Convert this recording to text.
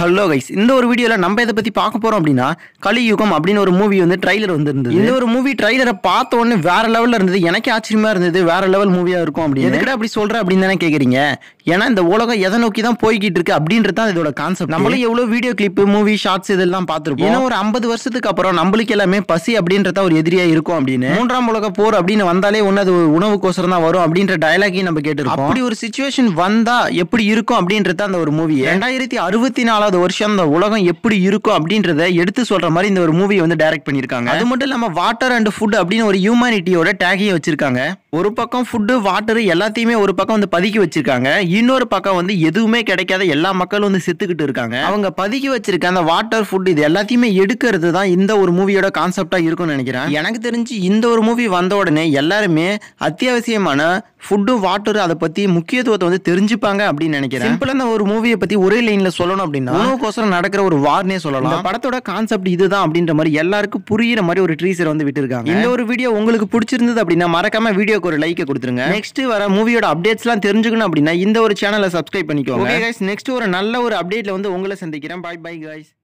Hello guys, இந்த ஒரு வீடியோல நம்ம இதை பத்தி பார்க்க போறோம் அப்படின்னா கலியுகம் அப்படின்னு ஒரு மூவி வந்து ட்ரைலர் வந்திருந்தது. இந்த ஒரு மூவி ட்ரைலரை பார்த்த உடனே வேற லெவல்ல இருந்தது. எனக்கு ஆச்சரியமா இருந்தது, வேற லெவல் மூவியா இருக்கும் அப்படின்னு. எதுக்கிட்ட அப்படி சொல்ற அப்படின்னு தானே கேக்குறீங்க. ஏன்னா இந்த உலகம் எதை நோக்கி தான் போய்கிட்டு இருக்கு அப்படின்றது தான் இதோட கான்செப்ட். நம்மளும் எவ்வளவு வீடியோ கிளிப், மூவி, ஷார்ட்ஸ் இதெல்லாம் பார்த்திருப்போம். ஏன்னா ஒரு 50 வருஷத்துக்கு அப்புறம் நம்மளுக்கு எல்லாமே பசி அப்படின்றத ஒரு எதிரியா இருக்கும் அப்படின்னு. 3ஆம் உலக போர் அப்படின்னு வந்தாலே ஒன்னு அது உணவுக்கோசரம் தான் வரும் அப்படின்ற டயலாகையும் நம்ம கேட்டிருப்போம். அப்படி ஒரு சிச்சுவேஷன் வந்தா எப்படி இருக்கும் அப்படின்றத அந்த ஒரு மூவி 2064 வருஷம் அந்த உலகம் எப்படி இருக்கும் அப்படின்றத எடுத்து சொல்ற மாதிரி இந்த ஒரு மூவியை வந்து டைரக்ட் பண்ணிருக்காங்க. அது மட்டும் இல்லாம வாட்டர் அண்ட் ஃபுட் அப்படின்னு ஒரு ஹியூமனிட்டியோட டேகையை வச்சிருக்காங்க. ஒரு பக்கம் ஃபுட்டு, வாட்டர் எல்லாத்தையுமே ஒரு பக்கம் வந்து பதுக்கி வச்சிருக்காங்க. இன்னொரு பக்கம் வந்து எதுவுமே கிடைக்காத எல்லா மக்களும் வந்து செத்துக்கிட்டு இருக்காங்க. அவங்க பதுக்கி வச்சிருக்க அந்த வாட்டர், ஃபுட் இது எல்லாத்தையுமே எடுக்கிறது தான் இந்த ஒரு மூவியோட கான்செப்டா இருக்கும்னு நினைக்கிறேன். எனக்கு தெரிஞ்சு இந்த ஒரு மூவி வந்த உடனே எல்லாருமே அத்தியாவசியமான ஃபுட்டு, வாட்டர் அதை பத்தி முக்கியத்துவத்தை வந்து தெரிஞ்சுப்பாங்க அப்படின்னு நினைக்கிறேன். சிம்பிளா இந்த ஒரு மூவியை பத்தி ஒரே லைன்ல சொல்லணும் அப்படின்னா உணவுக்கோசரம் நடக்கிற ஒரு வார்னே சொல்லலாம். இந்த படத்தோட கான்செப்ட் இதுதான் அப்படின்ற மாதிரி எல்லாருக்கும் புரியுற மாதிரி ஒரு ட்ரீசர் வந்து விட்டுருக்காங்க. இந்த ஒரு வீடியோ உங்களுக்கு பிடிச்சிருந்தது அப்படின்னா மறக்காம வீடியோக்கு ஒரு லைக் கொடுத்துருங்க. நெக்ஸ்ட் வர மூவியோட அப்டேட்ஸ்லாம் தெரிஞ்சுக்கணும் அப்படின்னா இந்த ஒரு சேனலை சப்ஸ்கிரைப் பண்ணிக்கோங்க. ஓகே கைஸ், நெக்ஸ்ட் ஒரு நல்ல ஒரு அப்டேட்ல வந்து உங்களை சந்திக்கிறேன். Bye bye guys.